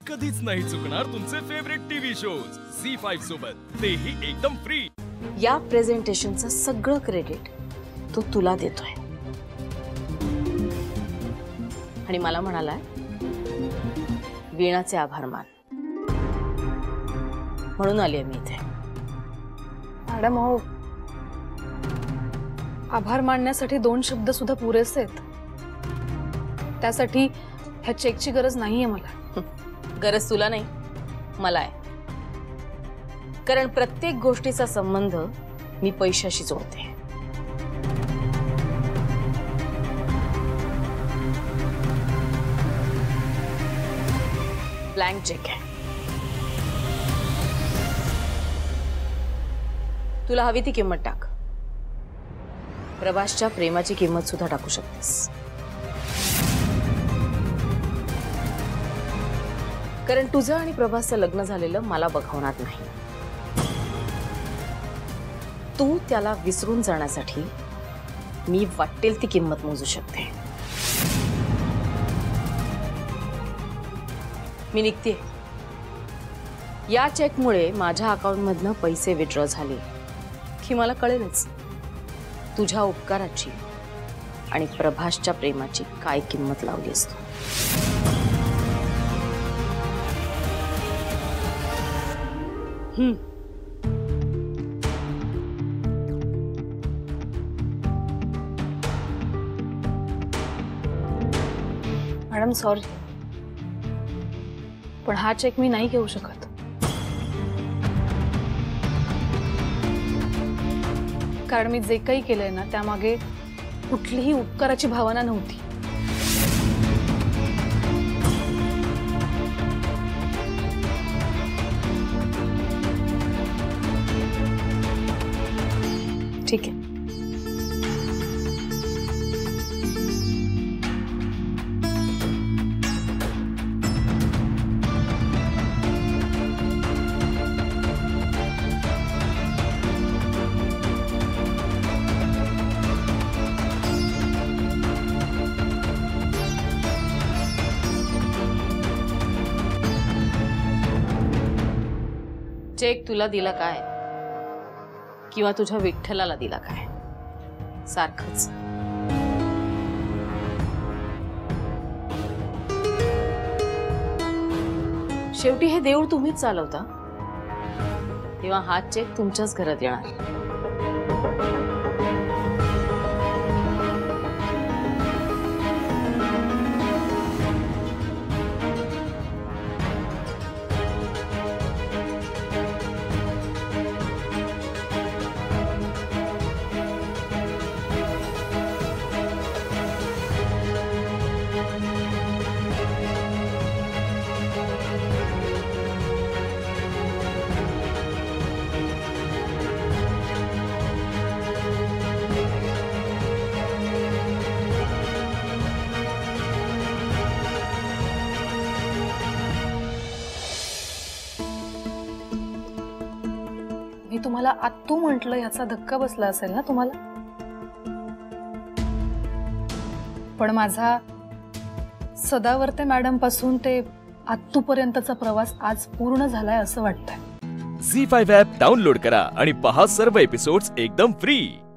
कधीच नाही चुकणार तुमचे फेवरेट टीव्ही शोज झी5 सोबत, तेही एकदम फ्री। या प्रेझेंटेशनचं सगळं क्रेडिट तो तुला देतोय आणि मला म्हणाला वीणाचे आभार मान, म्हणून आली मी इथे। मॅडम हो, आभार मानण्यासाठी 2 शब्द सुद्धा पुरेसे आहेत। त्यासाठी ह्या चेकची गरज नाहीये मला। गरज तुला नाही, मला आहे। कारण प्रत्येक गोष्टीचा संबंध मी पैशाशी जोडते। ब्लँक चेक आहे, तुला हवी ती किंमत टाक। प्रभासच्या प्रेमाची किंमत सुद्धा टाकू शकतेस, कारण तुझं आणि प्रभासचं लग्न झालेलं मला बघवणार नाही। तू त्याला विसरून जाण्यासाठी मी वाटेल ती किंमत मोजू शकते। मी निघते। या चेकमुळे माझ्या अकाउंटमधनं पैसे विड्रॉ झाले की मला कळेलच तुझ्या उपकाराची आणि प्रभासच्या प्रेमाची काय किंमत लावली असतो। मॅडम सॉरी, पण हा चेक मी नाही घेऊ शकत। कारण मी जे काही केलंय ना त्यामागे कुठलीही उपकाराची भावना नव्हती। ठीक आहे, चेक तुला दिला काय किंवा तुझ्या विठ्ठलाला दिला काय, सारखंच। शेवटी हे देऊळ तुम्हीच चालवता, तेव्हा हा चेक तुमच्याच घरात येणार। मी तुम्हाला आत्तू म्हटलं याचा धक्का बसला असेल ना तुम्हाला, पण माझा सदावर्ते मॅडम पासून ते आत्तू पर्यंतचा प्रवास आज पूर्ण झालाय असं वाटतंय। झी5 ॲप डाउनलोड करा आणि पहा सर्व एपिसोड्स एकदम फ्री।